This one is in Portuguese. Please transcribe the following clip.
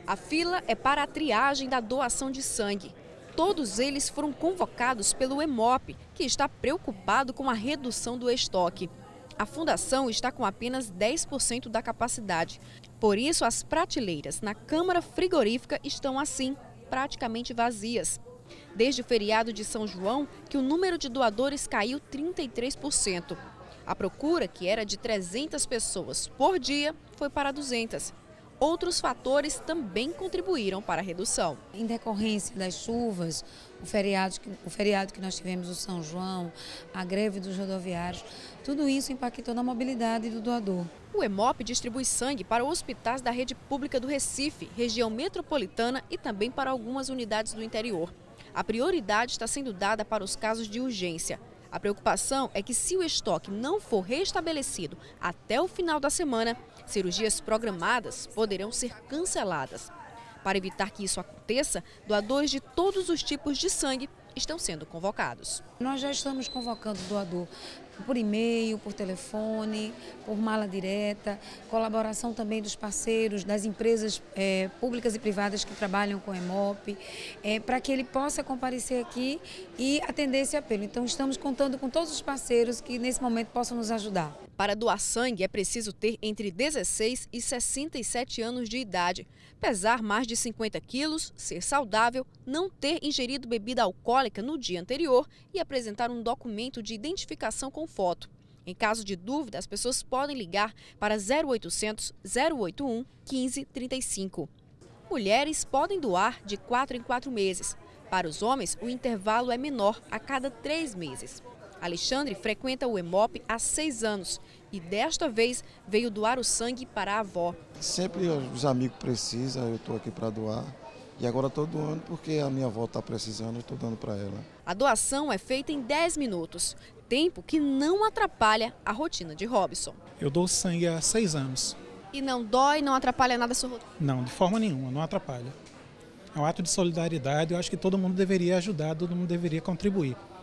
A fila é para a triagem da doação de sangue. Todos eles foram convocados pelo Hemop, que está preocupado com a redução do estoque. A fundação está com apenas 10% da capacidade. Por isso, as prateleiras na Câmara Frigorífica estão assim, praticamente vazias. Desde o feriado de São João, que o número de doadores caiu 33%. A procura, que era de 300 pessoas por dia, foi para 200. Outros fatores também contribuíram para a redução. Em decorrência das chuvas, o feriado que nós tivemos, o São João, a greve dos rodoviários, tudo isso impactou na mobilidade do doador. O Hemop distribui sangue para hospitais da rede pública do Recife, região metropolitana e também para algumas unidades do interior. A prioridade está sendo dada para os casos de urgência. A preocupação é que, se o estoque não for restabelecido até o final da semana, cirurgias programadas poderão ser canceladas. Para evitar que isso aconteça, doadores de todos os tipos de sangue estão sendo convocados. Nós já estamos convocando o doador por e-mail, por telefone, por mala direta, colaboração também dos parceiros, das empresas públicas e privadas que trabalham com o Hemop, para que ele possa comparecer aqui e atender esse apelo. Então estamos contando com todos os parceiros que nesse momento possam nos ajudar. Para doar sangue é preciso ter entre 16 e 67 anos de idade, pesar mais de 50 quilos, ser saudável, não ter ingerido bebida alcoólica no dia anterior e apresentar um documento de identificação com foto. Em caso de dúvida, as pessoas podem ligar para 0800 081 1535. Mulheres podem doar de 4 em 4 meses. Para os homens, o intervalo é menor, a cada 3 meses. Alexandre frequenta o Hemop há 6 anos e desta vez veio doar o sangue para a avó. Sempre os amigos precisam, eu estou aqui para doar. E agora estou doando porque a minha avó está precisando, eu estou dando para ela. A doação é feita em 10 minutos, tempo que não atrapalha a rotina de Robson. Eu dou sangue há 6 anos. E não dói, não atrapalha nada a sua rotina? Não, de forma nenhuma, não atrapalha. É um ato de solidariedade, eu acho que todo mundo deveria ajudar, todo mundo deveria contribuir.